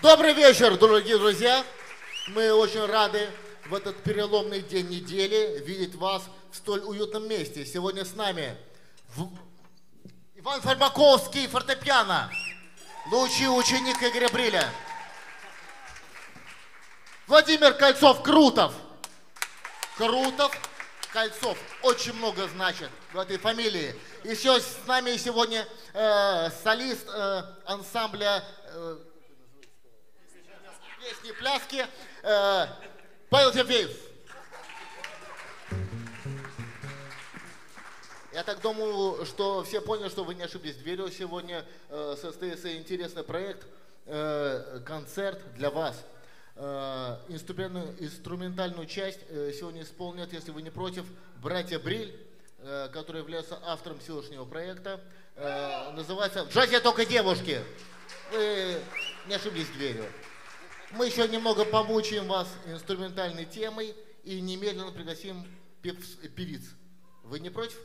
Добрый вечер, дорогие друзья! Мы очень рады в этот переломный день недели видеть вас в столь уютном месте. Сегодня с нами Иван Фармаковский, фортепиано, лучший ученик Игоря Бриля. Владимир Кольцов-Крутов. Крутов, Кольцов. Очень много значит в этой фамилии. Еще с нами сегодня солист ансамбля песни и пляски Павел Тимофеев. Я так думаю, что все поняли, что вы не ошиблись дверью. Сегодня состоится интересный проект, концерт для вас. Инструментальную часть сегодня исполнят, если вы не против, братья Бриль, которые являются автором сегодняшнего проекта. Называется «В джазе только девушки». Вы не ошиблись дверью. Мы еще немного помучаем вас инструментальной темой и немедленно пригласим певиц. Вы не против?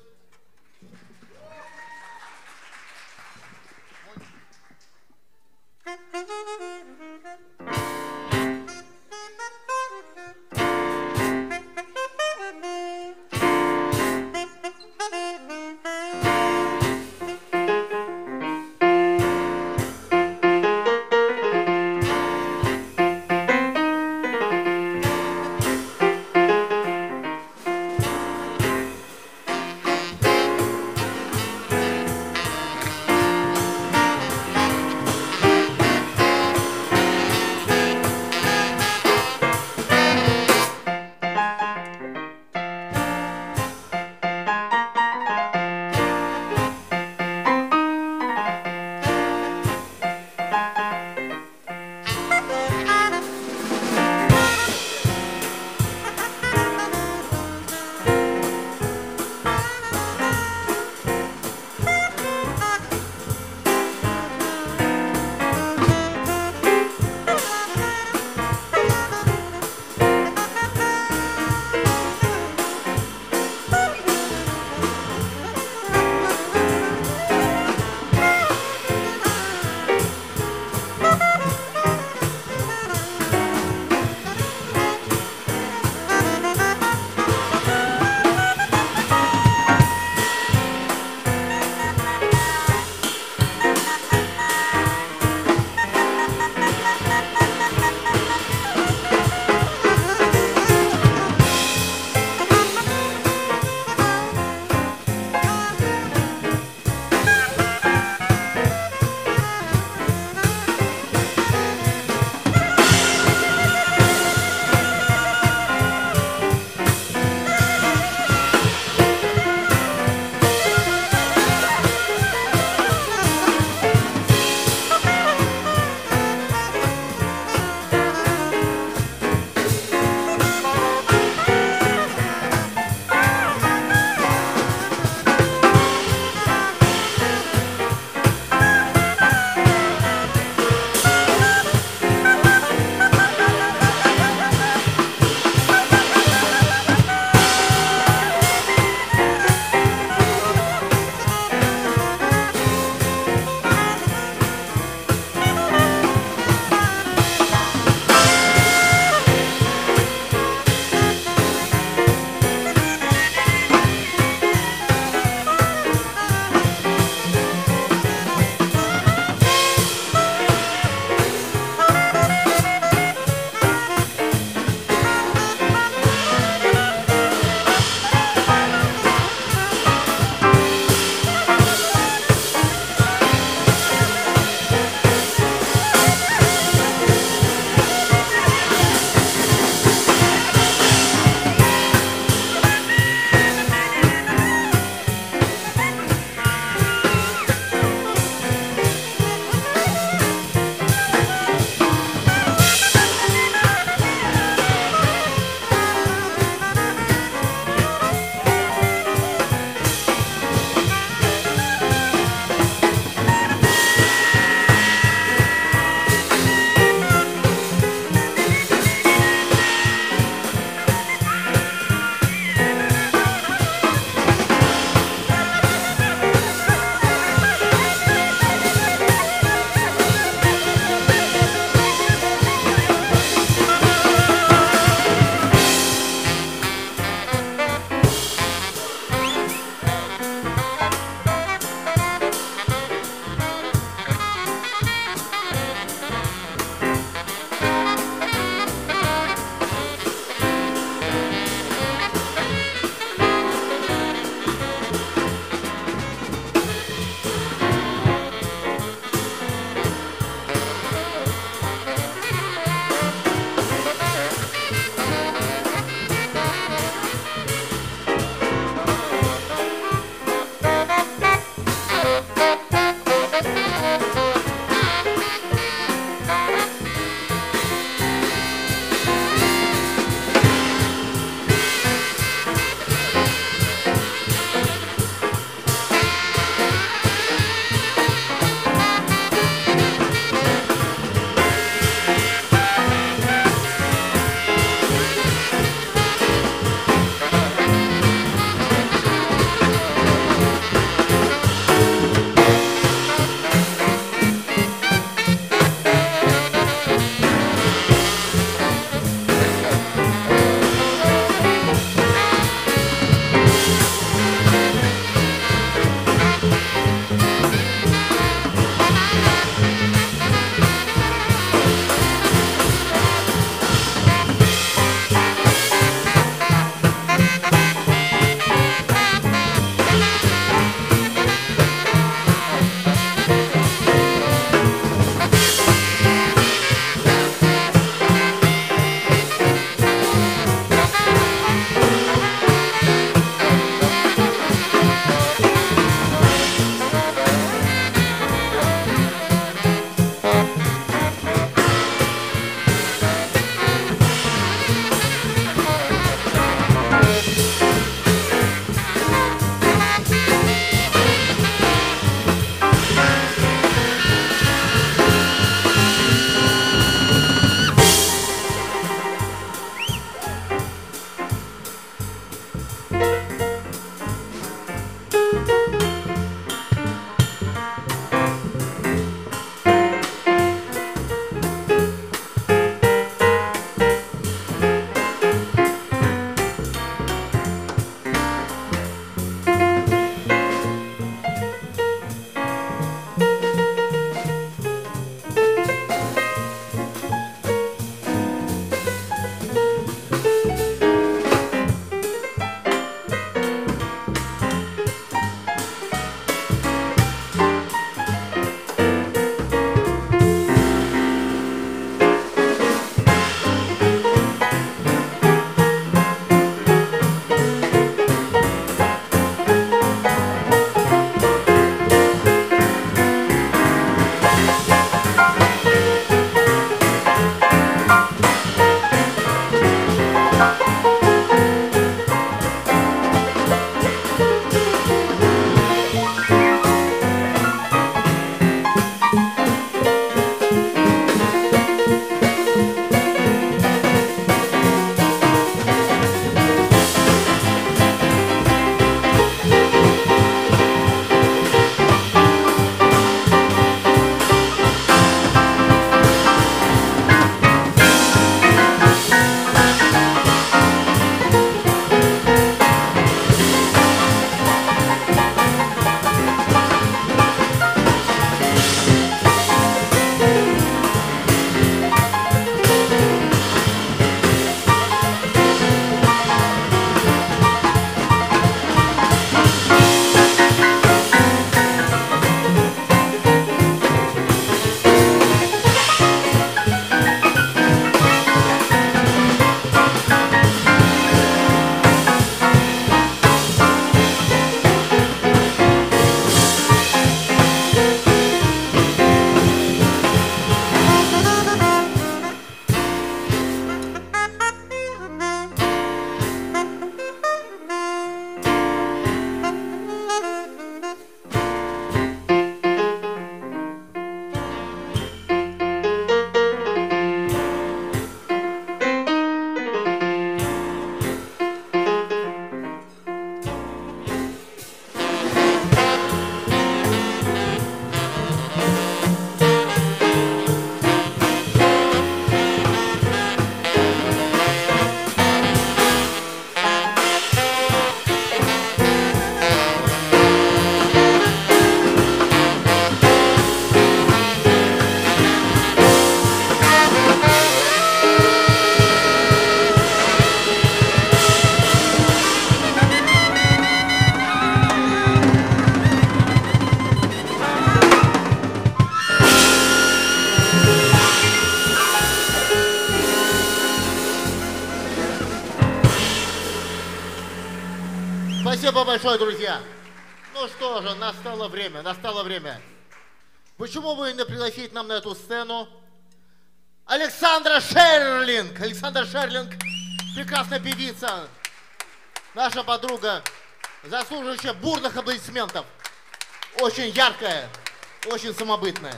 Спасибо большое, друзья. Ну что же, настало время, настало время. Почему бы не пригласить нам на эту сцену Александра Шерлинг? Александра Шерлинг, прекрасная певица, наша подруга, заслуживающая бурных аплодисментов. Очень яркая, очень самобытная.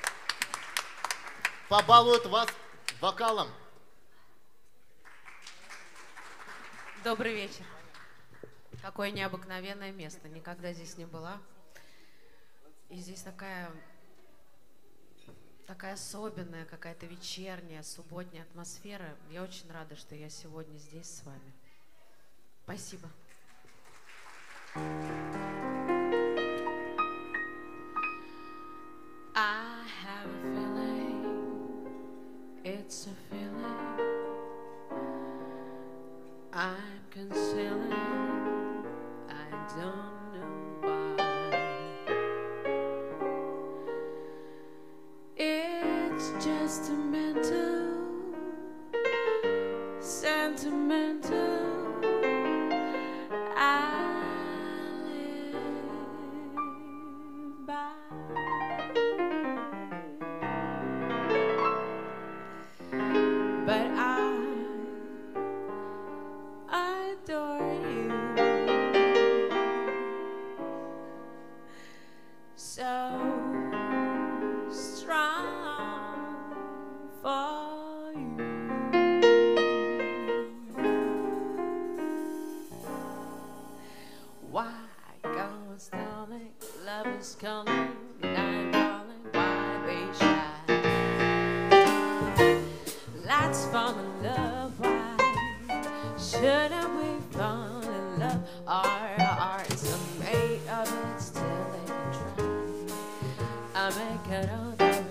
Побалует вас вокалом. Добрый вечер. Какое необыкновенное место. Никогда здесь не была. И здесь такая особенная, какая-то вечерняя, субботняя атмосфера. Я очень рада, что я сегодня здесь с вами. Спасибо. I have a feeling, it's a feeling I'm concealing, I don't know why. It's just a mental, sentimental, I live by. But I adore you, so strong for you. Why go stalling? Love is calling, and I'm falling. Why be shy? Let's fall in love. Why shouldn't we fall in love? Our hearts are made of it, still they can try. I make it all the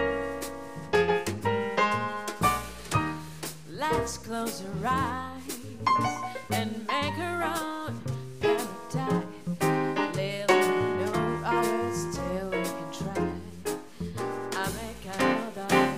way. Let's close our eyes and make our own paradise. Little know our words, still we can try. I make it all the way.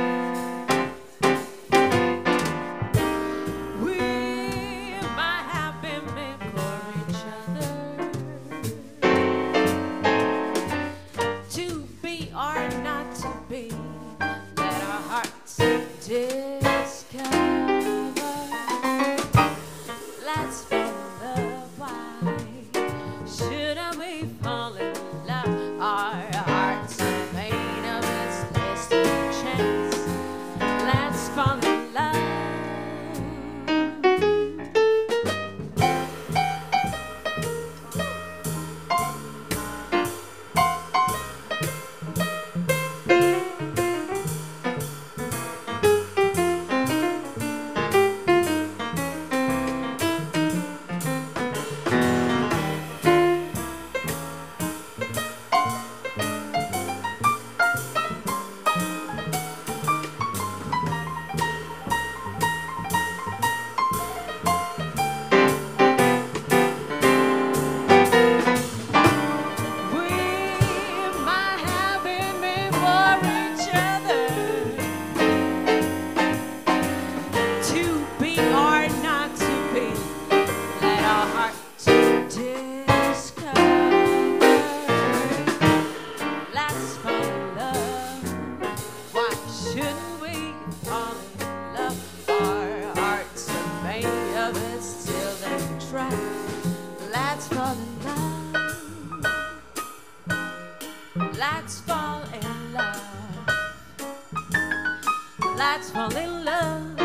Let's fall in love. Let's fall in love.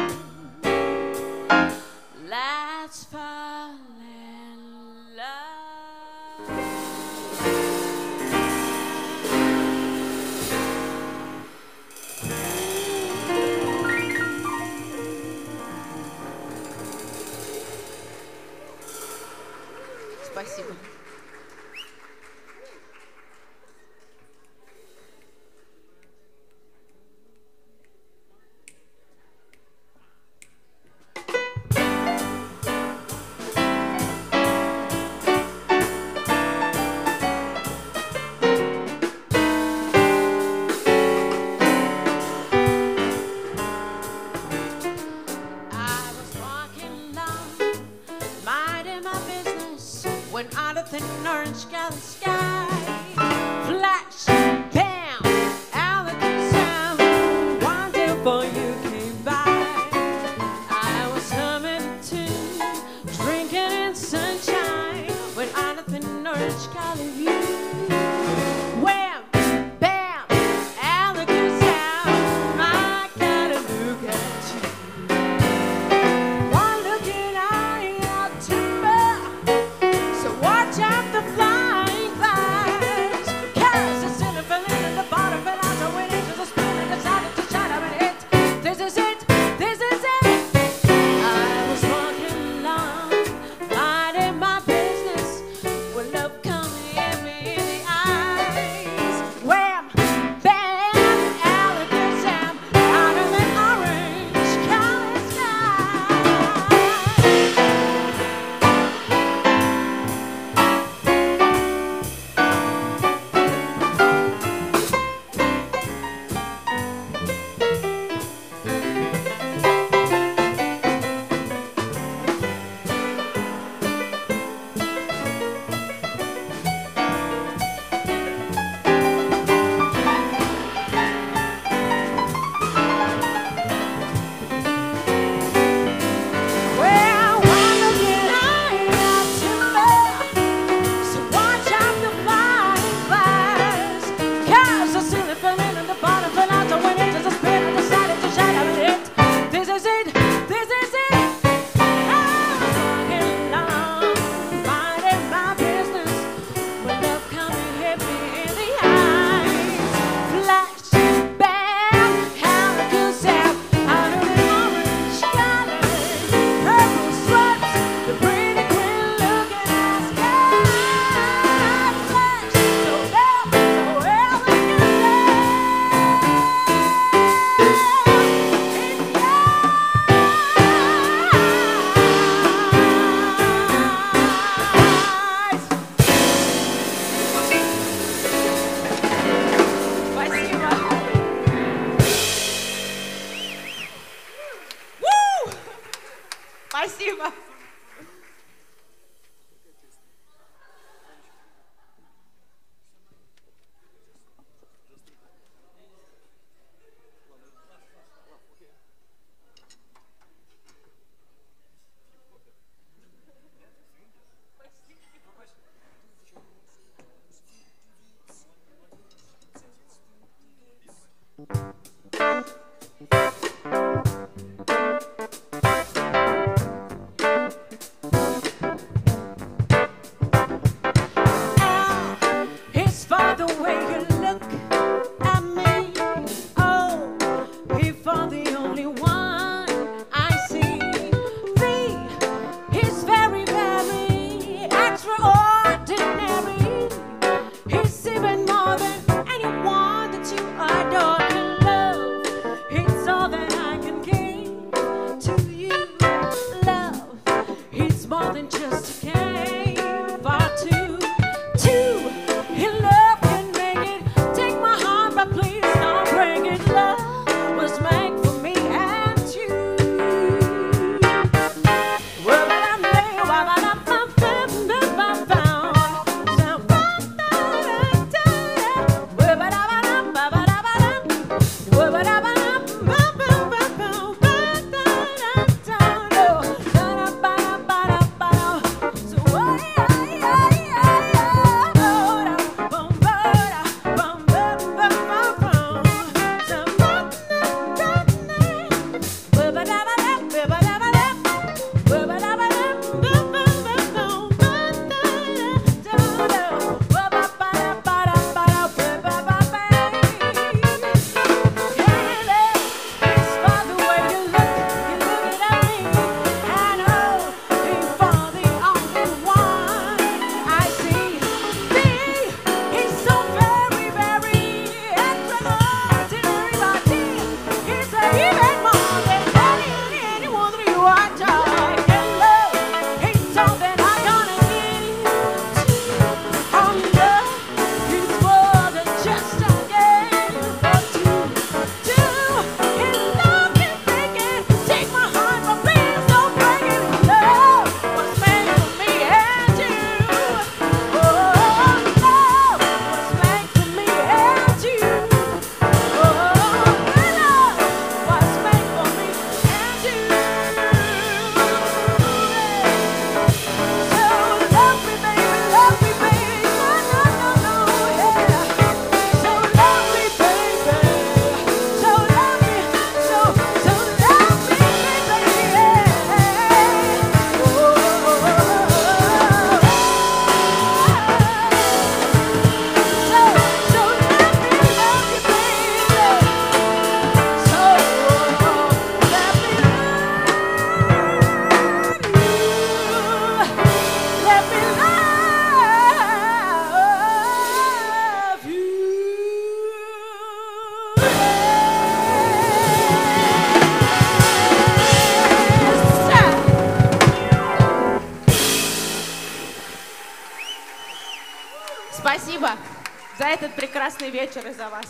Let's fall in love. Спасибо. Спасибо. It's for the way you look at me. Oh, he's for the only one I see. V is very, very extraordinary. He's even more than anyone that you adore can love. It's all that I can give to you, love. It's more than just a game for two. Two, in love can make it. Take my heart, but please don't break it. Love was made for me and you. Well, I may, well, I found, Спасибо за этот прекрасный вечер и за вас.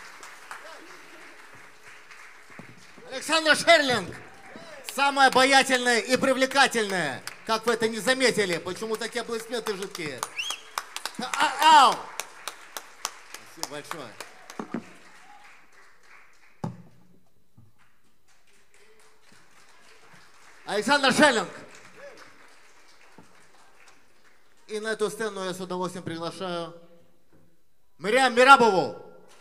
Александра Шерлинг, самая обаятельная и привлекательная. Как вы это не заметили? Почему такие аплодисменты жидкие? Ау! Спасибо большое. Александр Шерлинг. И на эту сцену я с удовольствием приглашаю Мириам Мирабову.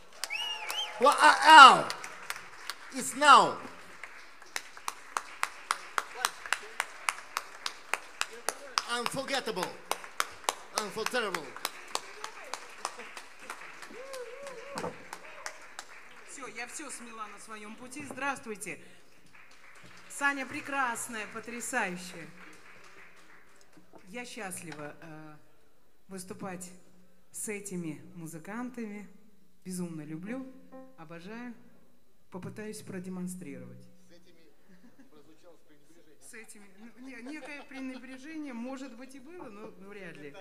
Ау! It's now. Unforgettable. Unforgettable. Все, я все смела на своем пути. Здравствуйте. Саня прекрасная, потрясающая. Я счастлива выступать с этими музыкантами. Безумно люблю, обожаю. Попытаюсь продемонстрировать. С этими прозвучало с пренебрежением. С этими. Ну, некое пренебрежение, может быть, и было, но вряд ли.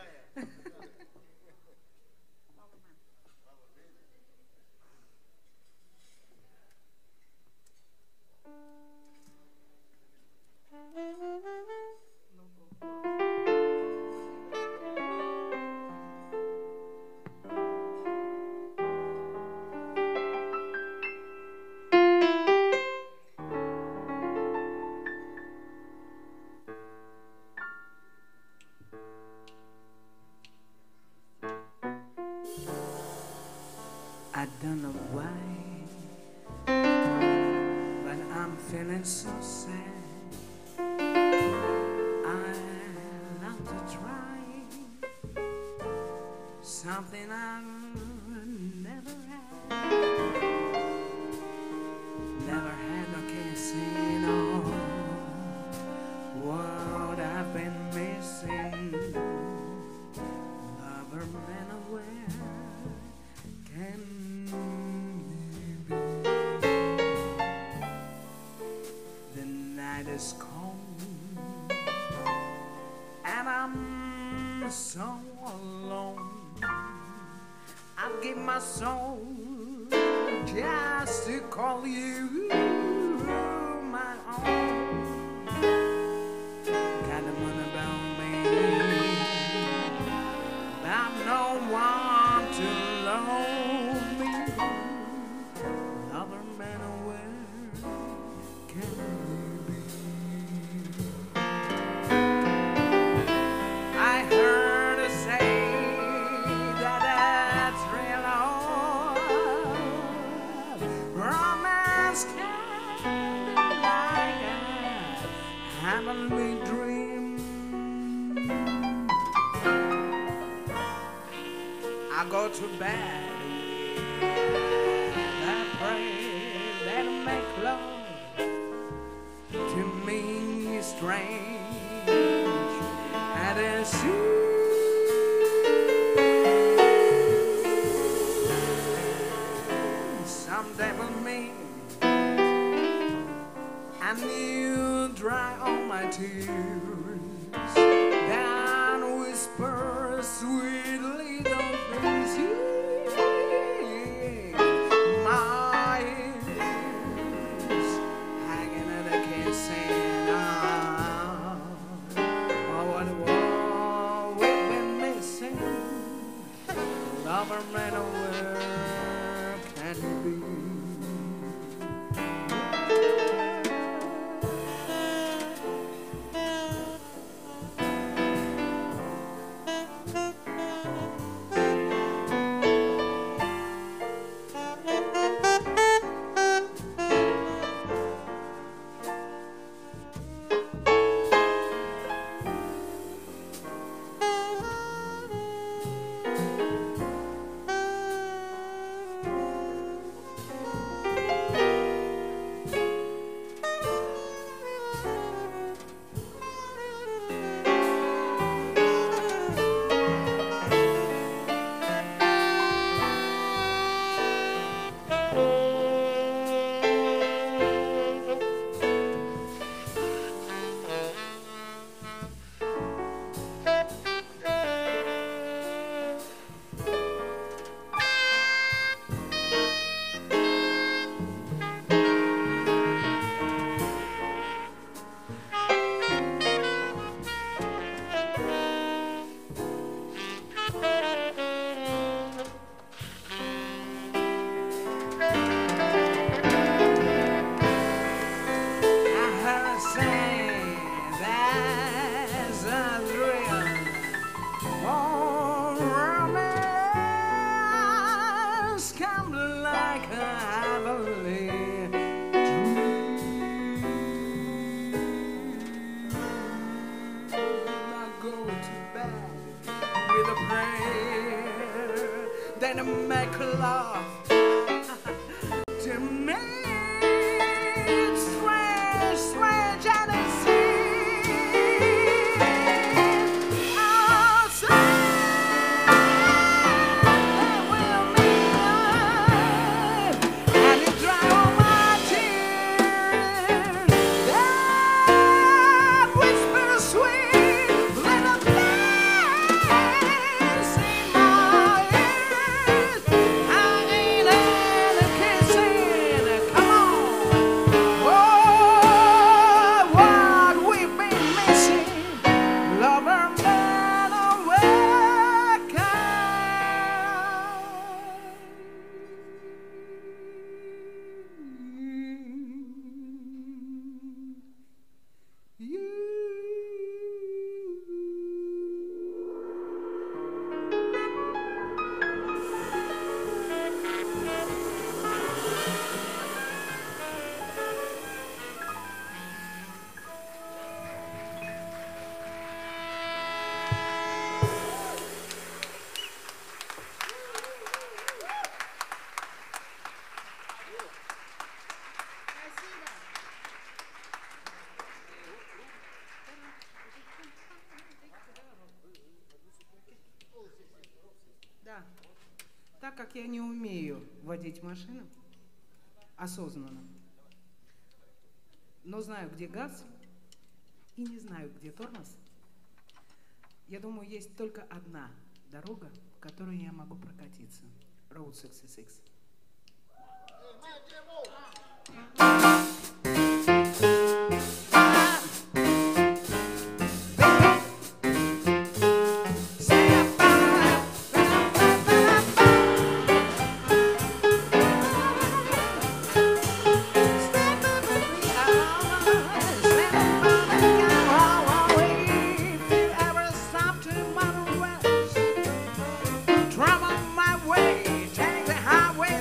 don't know why, but I'm feeling so sad. I love to try something I've never had. Never had no kissing on what I've been missing. Lover man, where can you be? The night is cold and I'm so alone. I'll give my soul just to call you my own. Got the money about me, but no one to love me. Lover man, where can you be? I heard her say that that's real love. Romance can be like a heavenly dream. I go to bed with that prayer that make love to me strange and it's someday with me and you dry all my tears, then whisper sweet little things in my ears, hanging at a kissing on. Oh, what a war we've been missing. Lover man, where can you be? как я не умею водить машину осознанно, но знаю, где газ, и не знаю, где тормоз, я думаю, есть только одна дорога, по которой я могу прокатиться. Road 66. Drum on my way, take the highway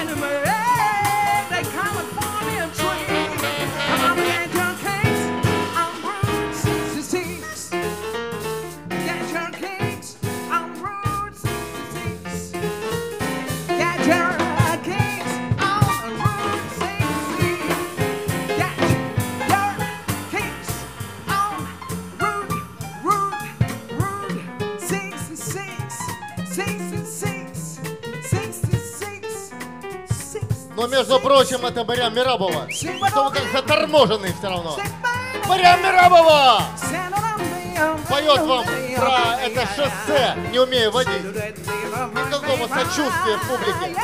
They coming for me a tree. Come on, get your cakes on Route 66. Get your cakes on Route 66. Get your cakes on Route 66. Get your cakes on Route 66. 66. 66. Но, между прочим, это Марьям Мерабова. Что вы как заторможенный все равно. Марьям Мерабова поет вам про это шоссе, не умея водить. Никакого сочувствия в публике.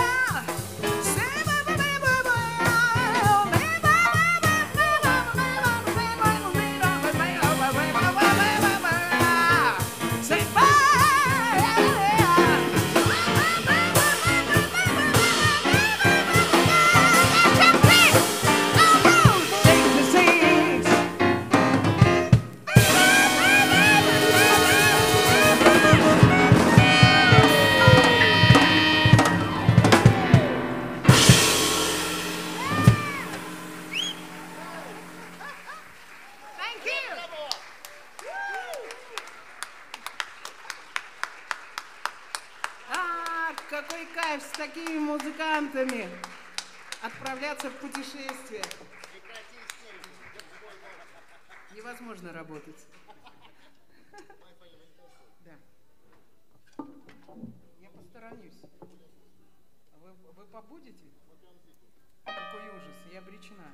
Какой кайф с такими музыкантами отправляться в путешествие. Невозможно работать. Да. Я посторонюсь. Вы побудете? Какой ужас, я обречена.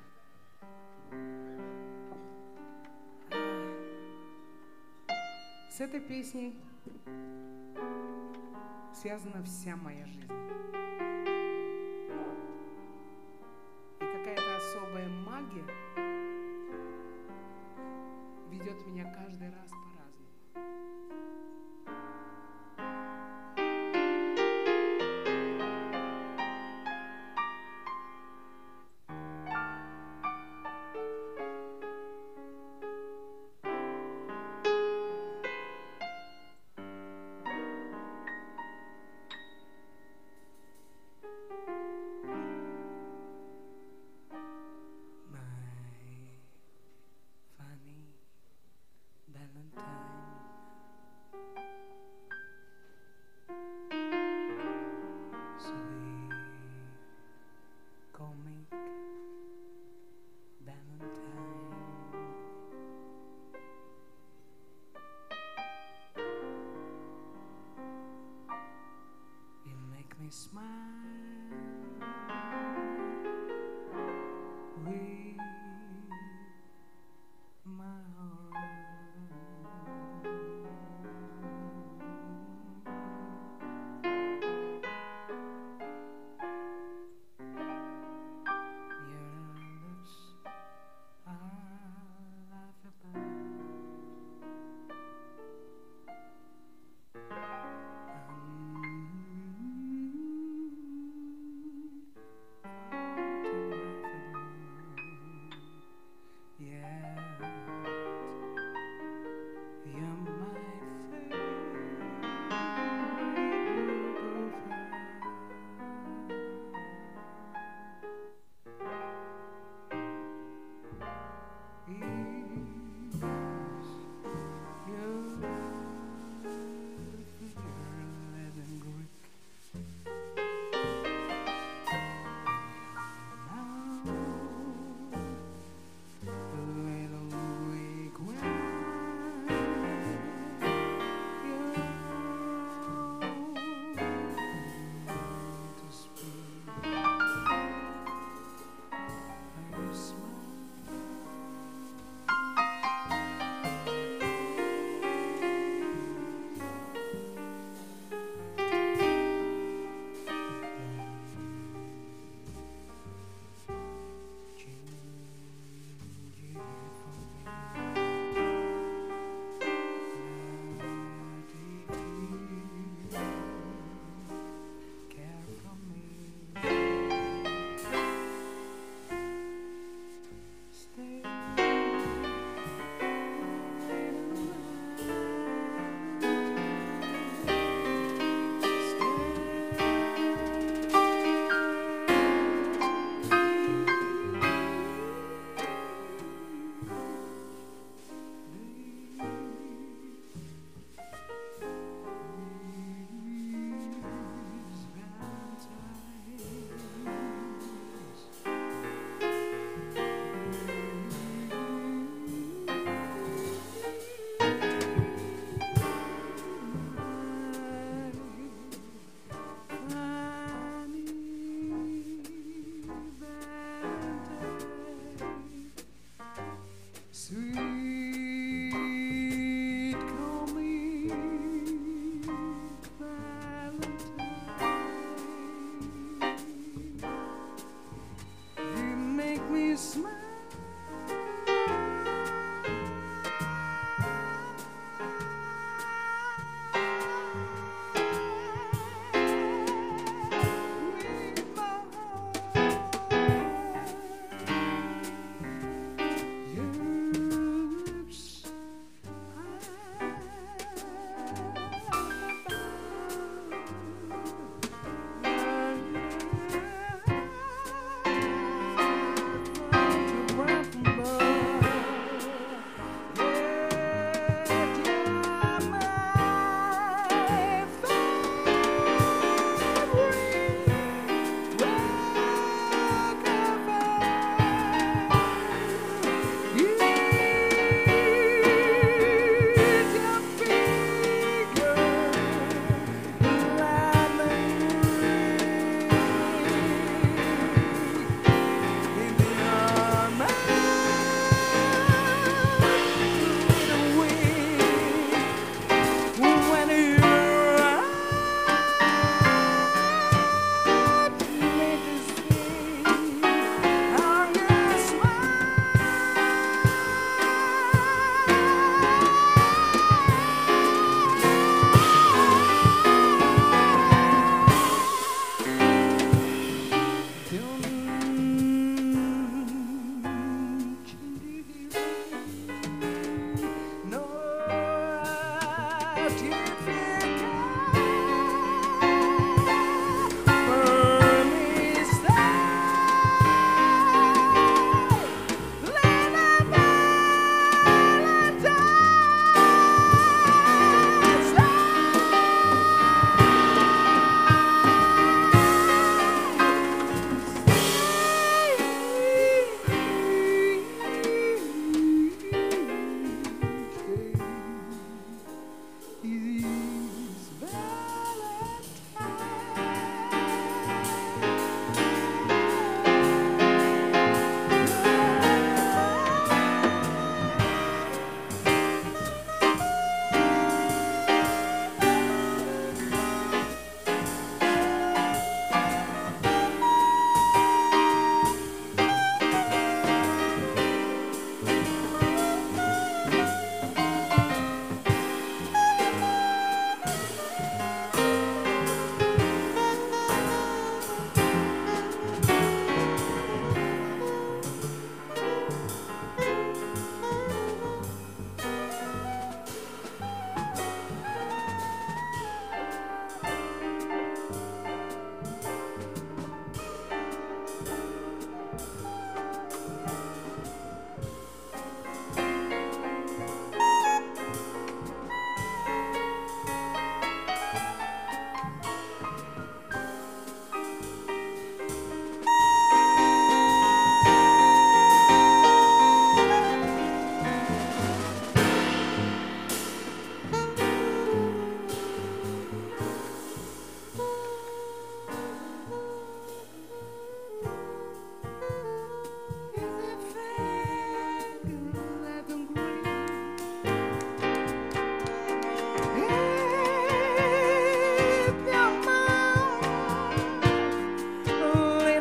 С этой песней связана вся моя жизнь. И какая-то особая магия ведет меня каждый раз по-разному. Valentine.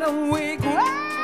when we grow.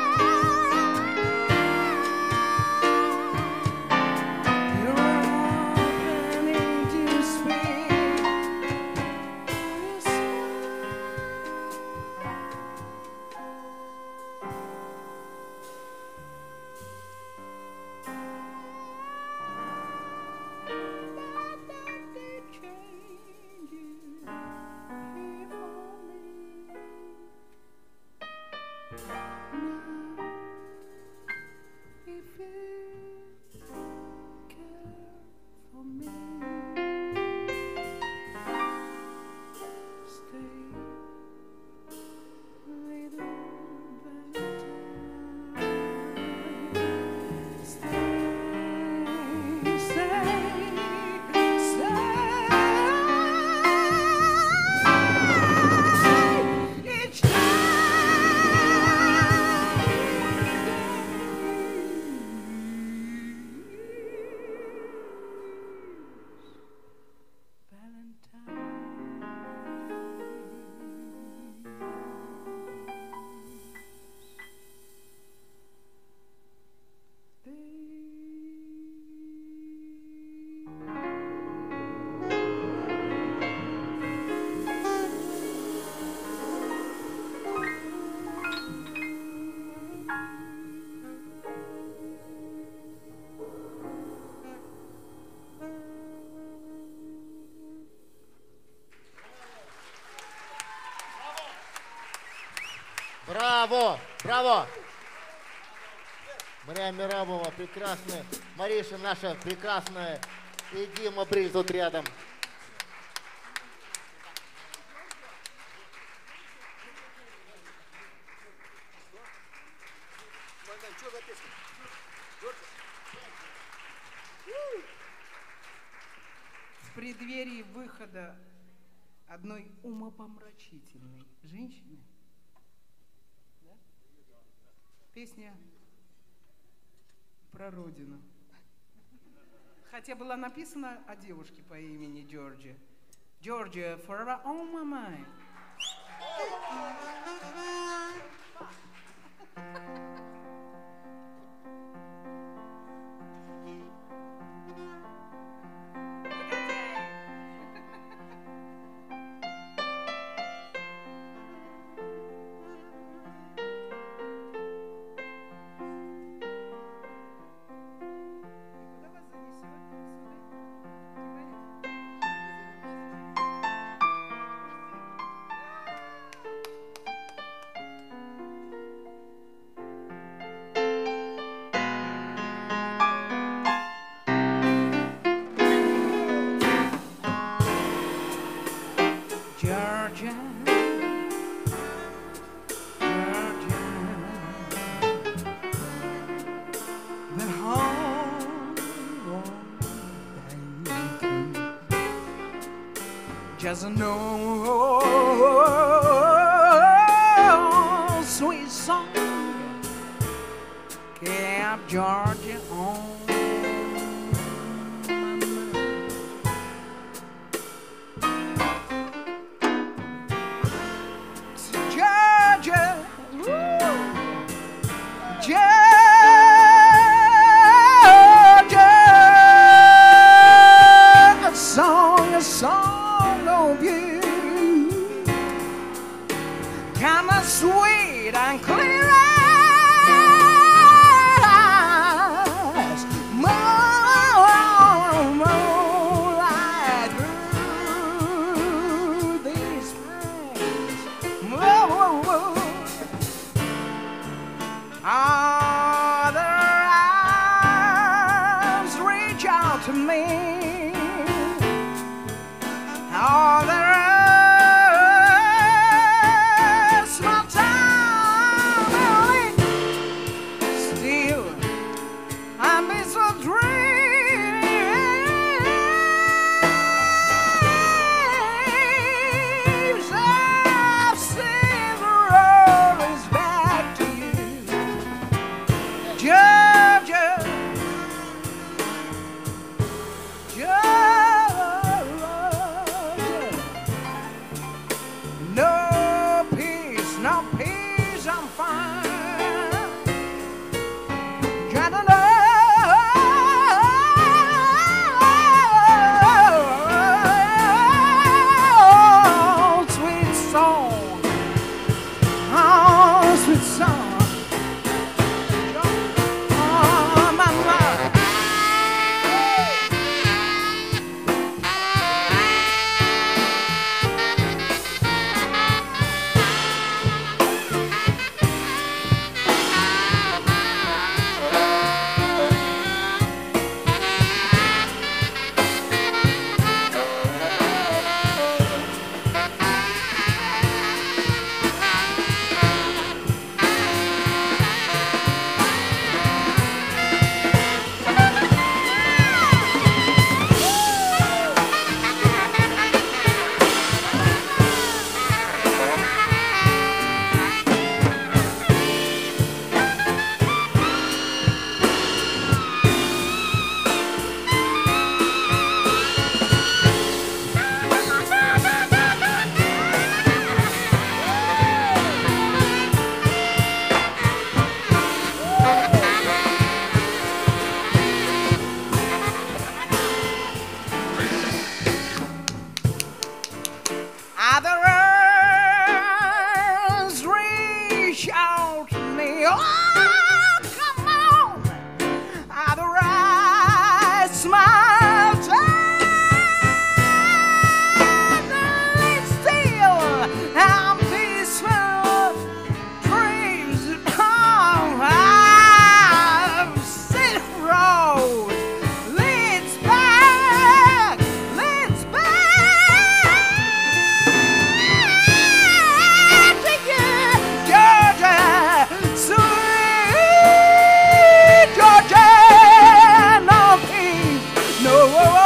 Браво! Браво! Мария Мирабова прекрасная, Мариша наша прекрасная, и Дима Бриль тут рядом. В преддверии выхода одной умопомрачительной женщины, да? Песня про родину. Хотя была написана о девушке по имени Джорджия. Georgia, forever on my mind. Just no sweet song kept Georgia on my mind. Georgia, Georgia, a song of you, kinda sweet and clear as moonlight through these springs. Other arms reach out to me. All there is small time still I miss a dreams I've seen the road is back to you, Georgia. Oh, come on. I'd rise, smile, gently still. I'm peaceful. Dreams come. I've seen road. Leads back. Leads back. To you, Georgia. Sweet Georgia. No peace. No.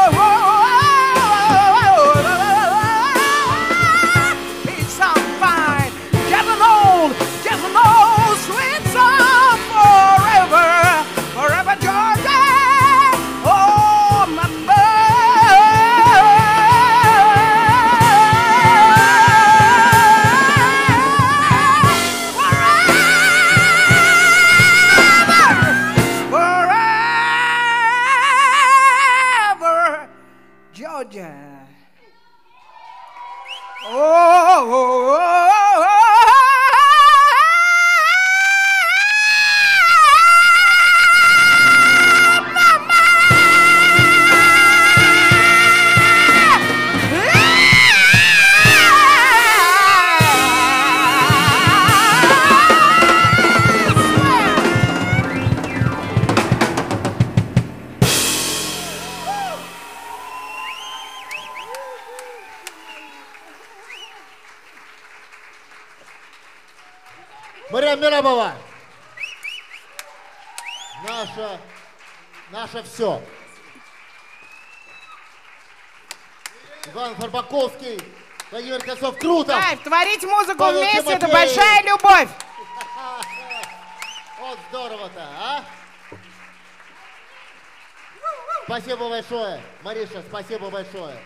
Peace I'm fine. Getting old. Getting old. Sweet song forever. Forever Georgia. Oh, my forever, Georgia. Марьям Мерабова. Наше все. Иван Фарбаковский, Владимир Косов. Круто! Кайф, творить музыку Павел вместе — это Тимофеев. большая любовь. Вот здорово-то, а? Спасибо большое. Мариша, спасибо большое.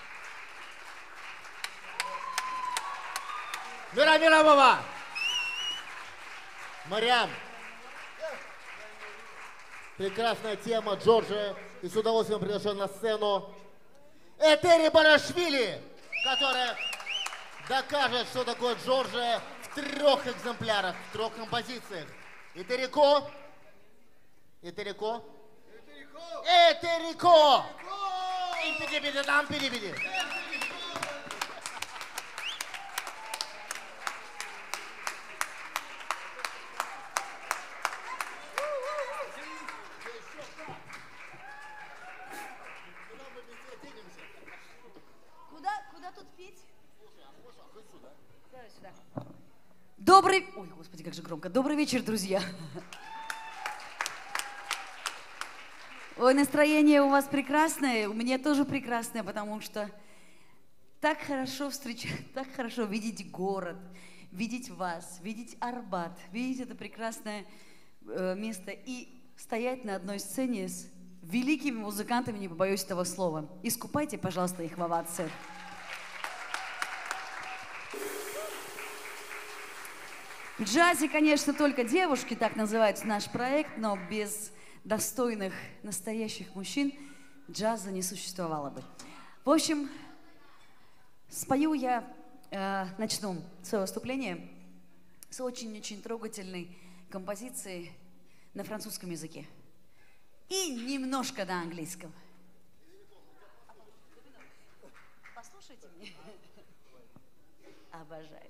Марьям Мерабова. Марьям. Прекрасная тема, Джорджия. И с удовольствием приглашен на сцену Этери Барашвили, которая докажет, что такое Джорджия в 3 экземплярах, в 3 композициях. Этерико. Этерико. Этерико. Импиди-биди, там пиди-биди. Куда тут петь? Давай сюда. Добрый... Ой, господи, как же громко. Добрый вечер, друзья. Ой, настроение у вас прекрасное, у меня тоже прекрасное, потому что так хорошо встречать, так хорошо видеть город, видеть вас, видеть Арбат, видеть это прекрасное место и стоять на одной сцене с великими музыкантами, не побоюсь этого слова. Искупайте, пожалуйста, их в овациях. В джазе, конечно, только девушки, так называется наш проект, но без достойных настоящих мужчин джаза не существовало бы. В общем, спою я, начну свое выступление с очень-очень трогательной композицией на французском языке и немножко на английском. Послушайте меня. Обожаю.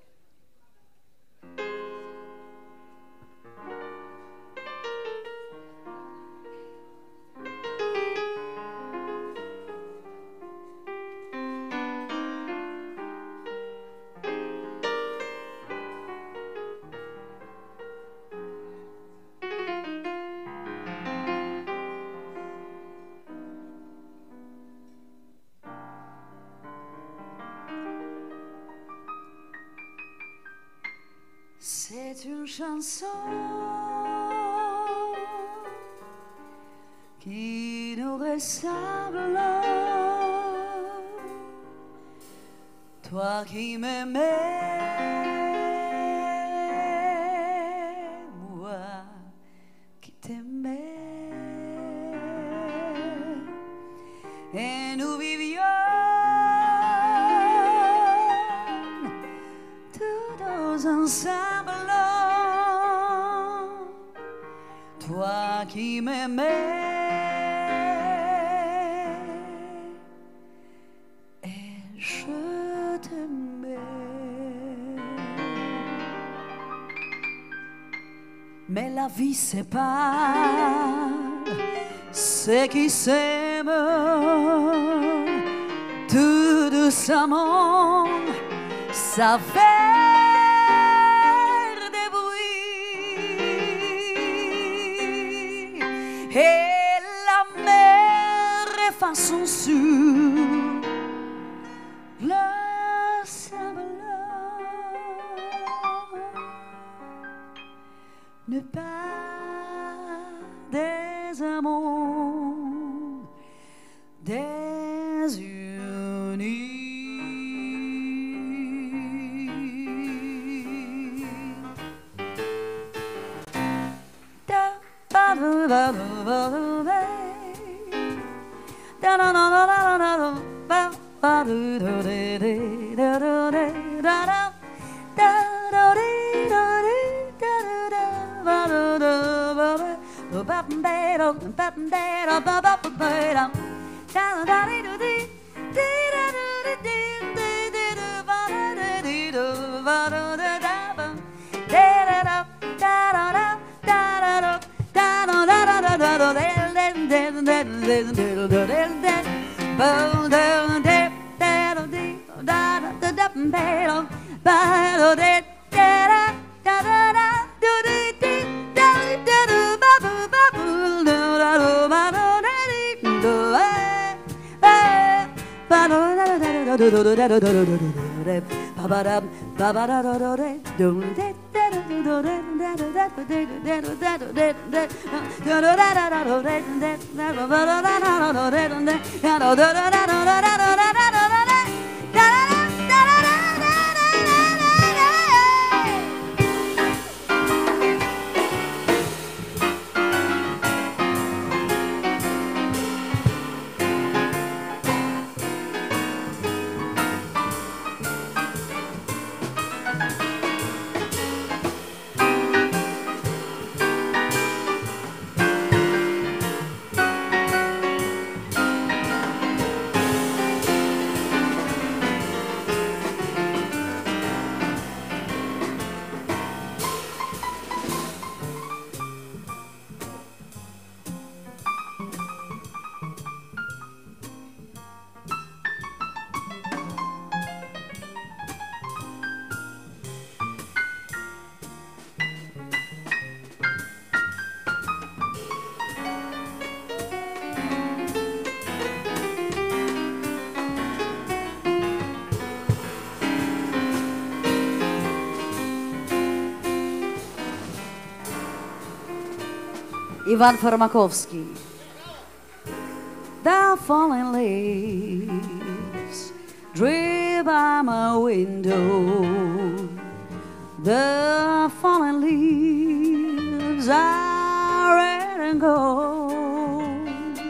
C'est une chanson qui nous ressemble, toi qui m'aimais, moi qui t'aimais, et nous vivions tous ensemble. toi qui m'aimais, et je t'aimais. Mais la vie sépare ceux qui s'aiment tout doucement, ça fait des bruits, et la mer efface son sur le sable. Ne pas des amants désunis. Ivan Farmakovsky. The falling leaves drip by my window. The fallen leaves are red and gold.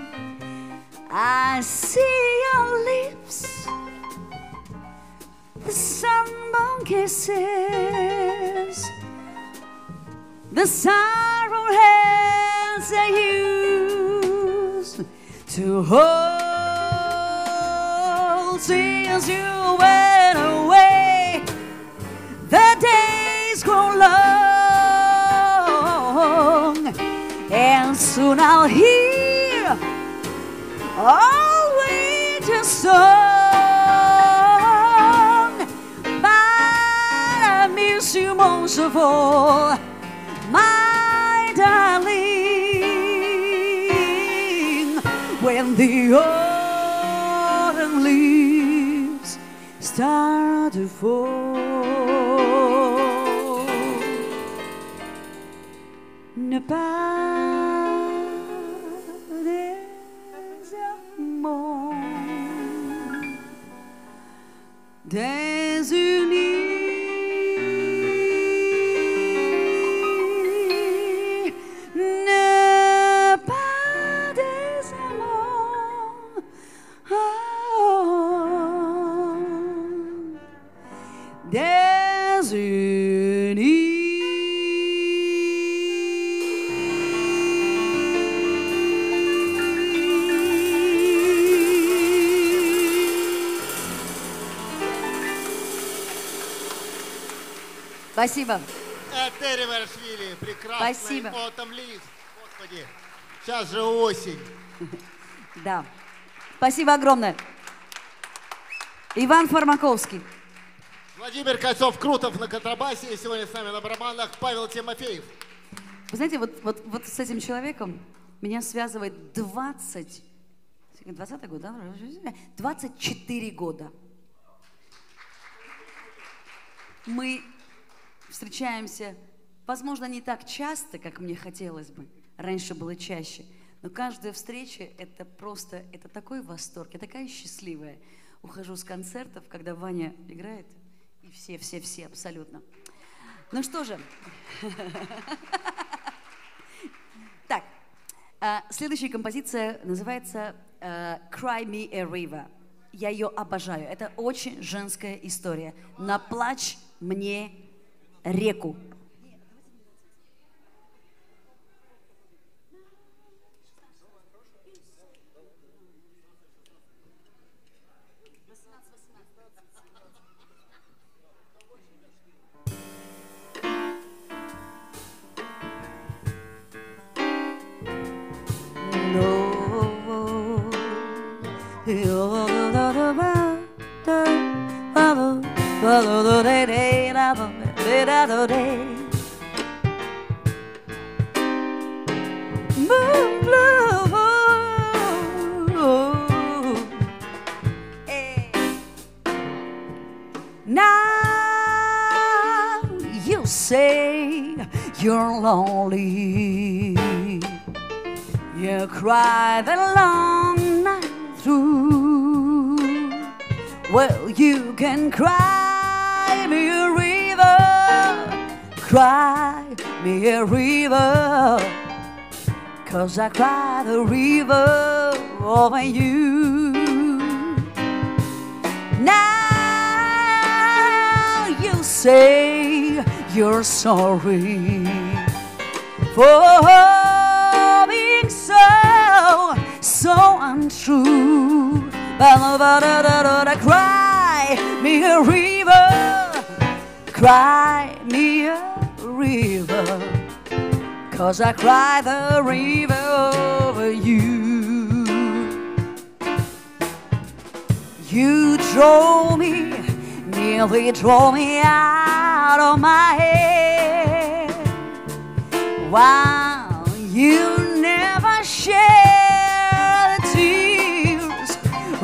I see your lips, the sunburn kisses, the sorrow hands I used to hold since you went away. The days grow long, and soon I'll hear always a song. But I miss you most of all, my darling, when the autumn leaves start to fall. Ne pas des amants désunis, ne pas des amants désunis. Спасибо. Этери Варшвили, прекрасный Спасибо. Autumn Leaves. Господи, сейчас же осень. Да. Спасибо огромное. Иван Фармаковский. Владимир Кольцов-Крутов на контрабасе. И сегодня с нами на барабанах Павел Тимофеев. Вы знаете, вот с этим человеком меня связывает 20-й год, да? 24 года. Мы встречаемся, возможно, не так часто, как мне хотелось бы. Раньше было чаще. Но каждая встреча — это просто, это такой восторг, я такая счастливая. Ухожу с концертов, когда Ваня играет, и все абсолютно. Ну что же. Так, следующая композиция называется «Cry Me a River». Я ее обожаю. Это очень женская история. «Наплачь мне реку». Now you say you're lonely. You cry the long night through. Well, you can cry me a river, cry me a river, 'cause I cry the river over you. Now you say you're sorry for being so untrue. But cry me a river, cry me a river, 'cause I cry the river over you. You drove me, nearly drove me out of my head. Wow, you never shed tears.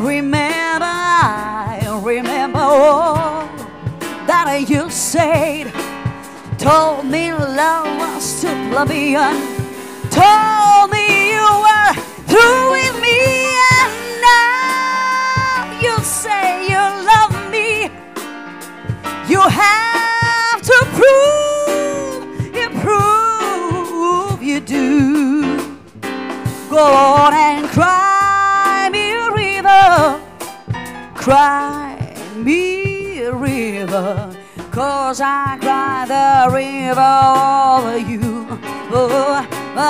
I remember all that you said. Told me love was too plebeian. Told me you were through with me. And now you say you love me. You have to prove you do. Go on and cry me a river, cry me a river, 'cause I cry the river over you. Oh,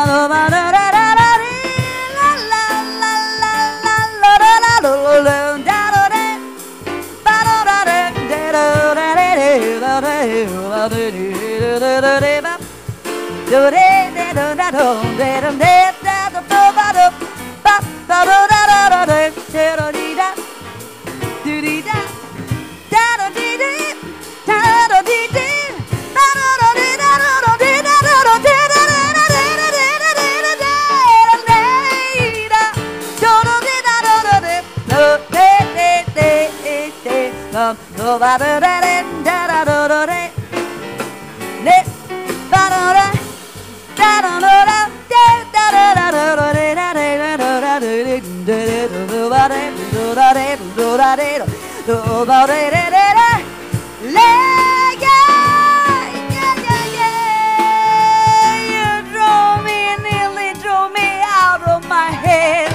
nearly drove me out of my head.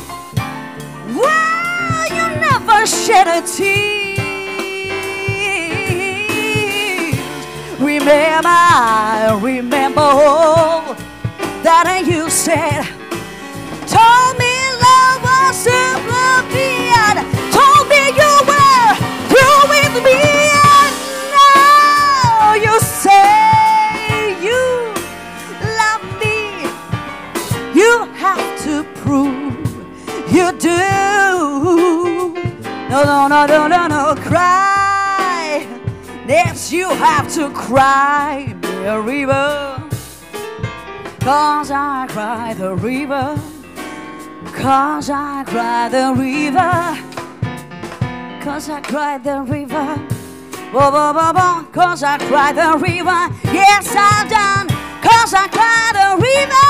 Well, you never shed a tear. I remember all that you said. Told me love was oblivion. Told me you were through with me. And now you say do. No, no, no, no, no, no, cry. Yes, you have to cry the river. 'Cause I cry the river. 'Cause I cry the river. 'Cause I cry the river. Whoa, whoa, whoa, whoa. 'Cause I cry the river. Yes, I've done. 'Cause I cry the river.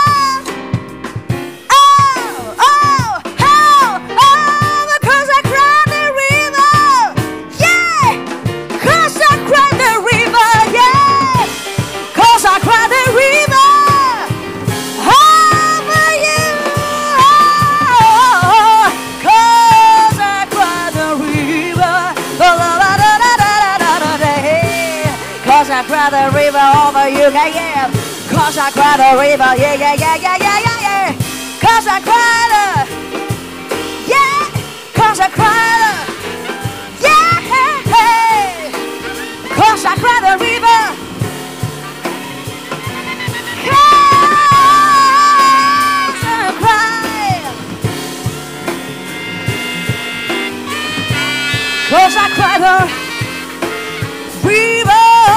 I cry the river over you, yeah, yeah. 'Cause I cry the river, yeah, yeah, yeah, yeah, yeah, yeah, yeah. 'Cause I cry the, yeah. 'Cause I cry the, yeah. 'Cause I cry the river. 'Cause I cry. 'Cause I cry the river.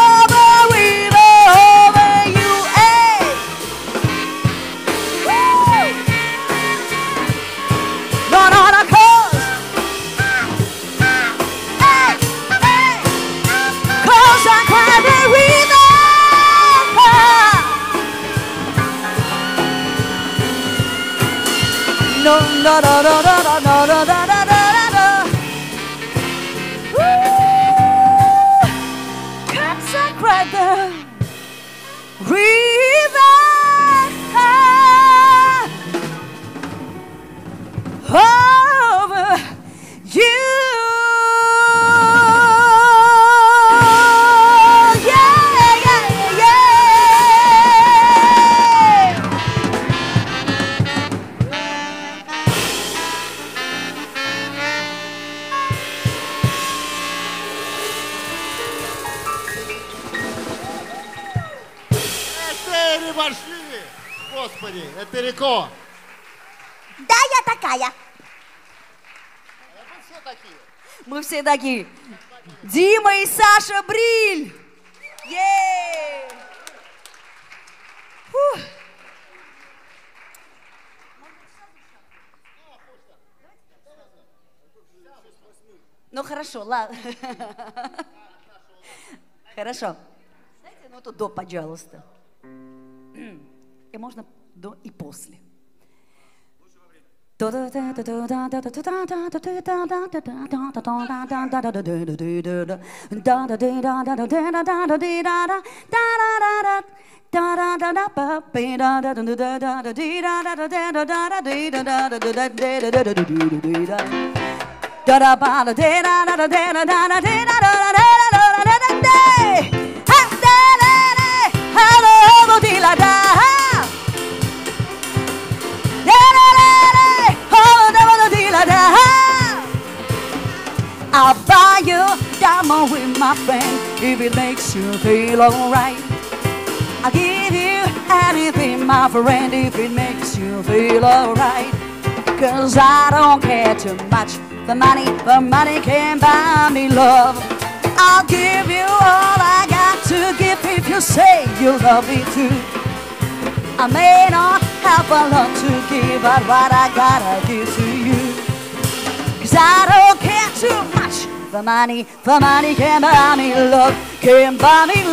No, no, no, no, no, no, no, no, no, no, no. Woo! 'Cause I cried the river over you. Господи, это Рико. Да, я такая. Мы все такие. Мы все такие. Дима и Саша Бриль. Е-е-е. Фух. Ну хорошо, ладно. Хорошо. Знаете, ну тут до, пожалуйста. И можно до и после. I'll buy you diamond with my friend if it makes you feel alright. I'll give you anything, my friend, if it makes you feel alright. 'Cause I don't care too much for money, but money can buy me love. I'll give you all I got to give if you say you love me too. I may not have a lot to give, but what I gotta give to you. 'Cause I don't care too much for money can buy me love, can buy me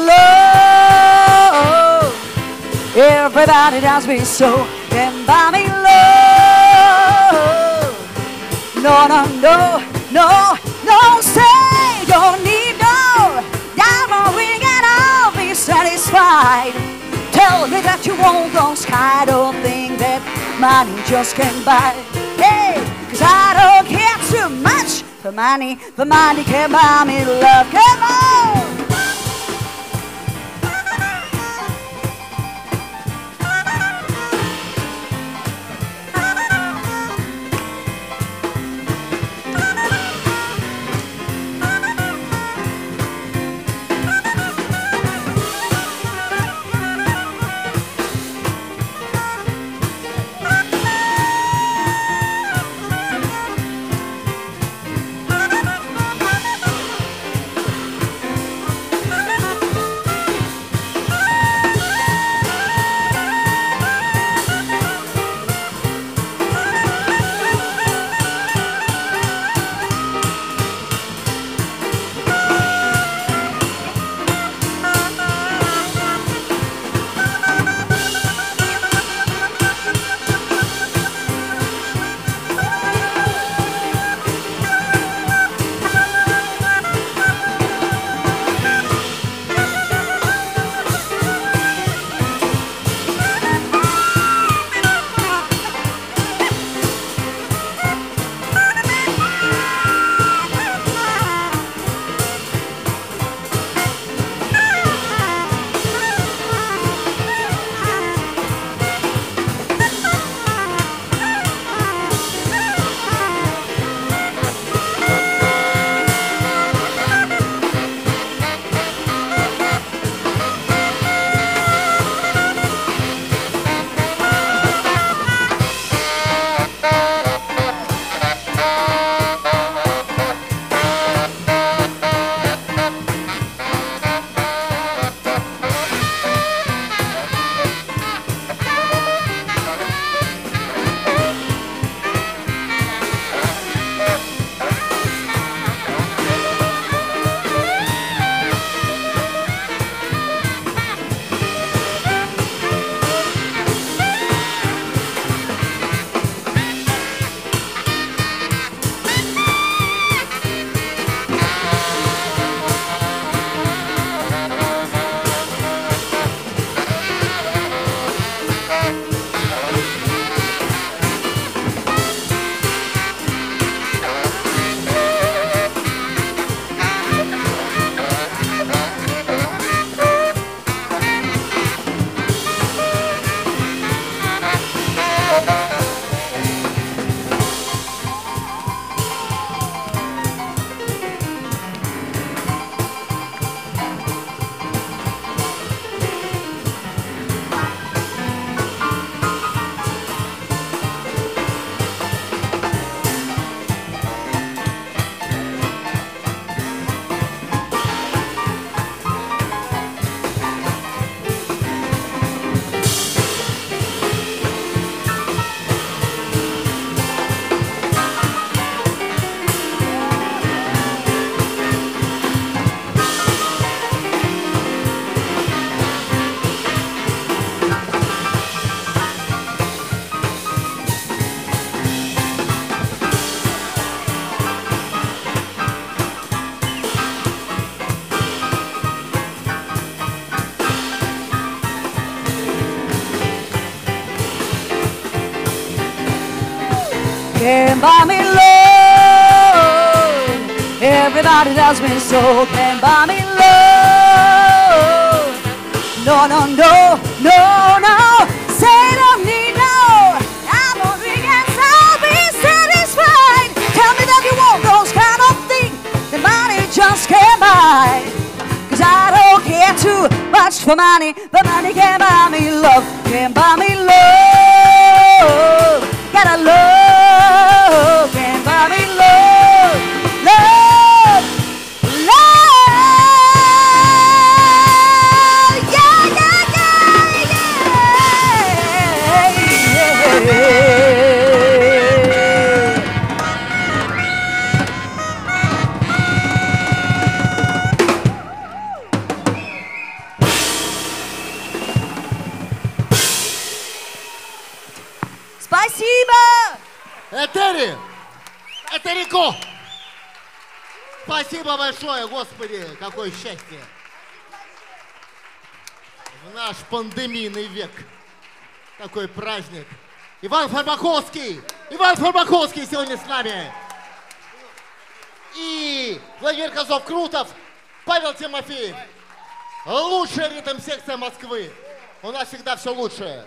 love. Everybody does me so, can buy me love. No, no, no, no, no, say don't need no diamond ring and I'll be satisfied. Tell me that you want those kind of things that money just can't buy. Hey, 'cause I don't care too much for money can buy me love. Come on! Can't buy me love. Everybody tells me so. Can't buy me love. No, no, no, no, no. Say don't need no. I'm on weekends, I'll be satisfied. Tell me that you want those kind of things that money just can't buy. 'Cause I don't care too much for money, but money can't buy me love. Can't buy me love. Gotta love. Can't buy me love. Love. Love. Yeah, yeah, yeah, yeah. Спасибо! Этери! Этерико! Спасибо большое, Господи, какое счастье! В наш пандемийный век такой праздник. Иван Фармаковский! Иван Фармаковский сегодня с нами! И Владимир Козов-Крутов, Павел Тимофеев. Лучшая ритм-секция Москвы. У нас всегда все лучшее.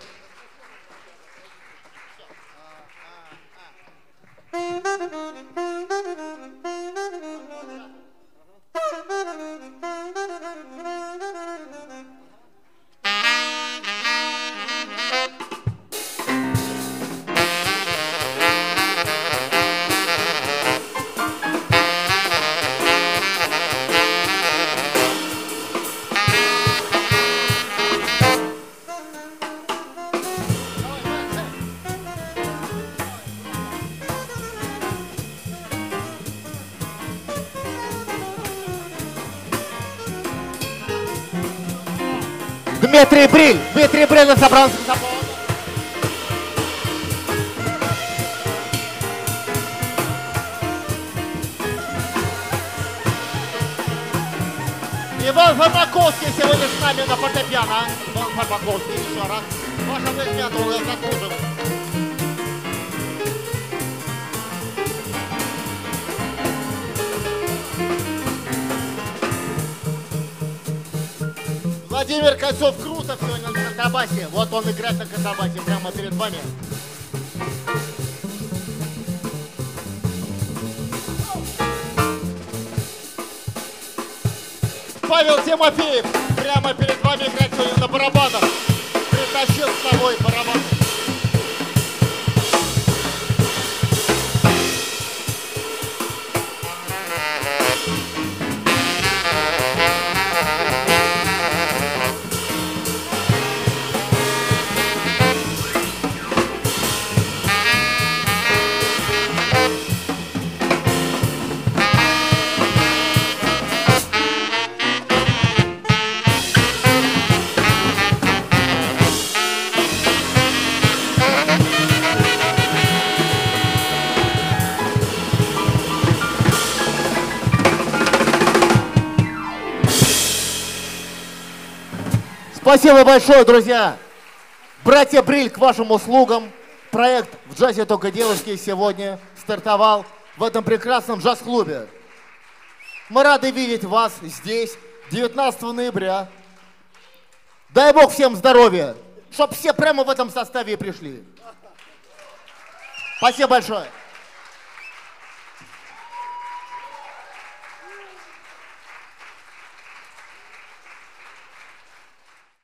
Дмитрий Бриль! Дмитрий Бриль на собрании. Иван Фармаковский сегодня с нами на фортепиано. Иван Фармаковский, еще раз. Ваша аплодисменты, он заслуживает. Владимир Козов-Крутов сегодня на контрабасе. Вот он играет на контрабасе прямо перед вами. Павел Тимофеев прямо перед вами играет сегодня на барабанах. Притащил с собой барабан. Спасибо большое, друзья! Братья Бриль к вашим услугам. Проект «В джазе только девушки» сегодня стартовал в этом прекрасном джаз-клубе. Мы рады видеть вас здесь 19 ноября. Дай Бог всем здоровья, чтобы все прямо в этом составе и пришли. Спасибо большое.